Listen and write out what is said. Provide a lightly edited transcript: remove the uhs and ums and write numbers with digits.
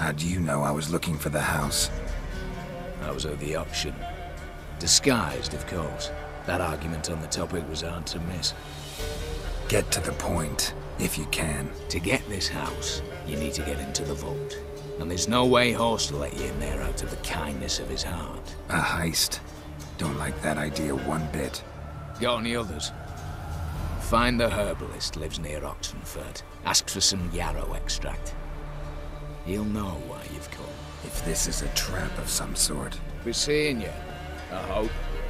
How do you know I was looking for the house? I was at the auction. Disguised, of course. That argument on the topic was hard to miss. Get to the point, if you can. To get this house, you need to get into the vault. And there's no way Horst will let you in there out of the kindness of his heart. A heist. Don't like that idea one bit. Got any others? Find the herbalist lives near Oxenfurt. Ask for some yarrow extract. He'll know why you've come. If this is a trap of some sort. Be seeing you, I hope.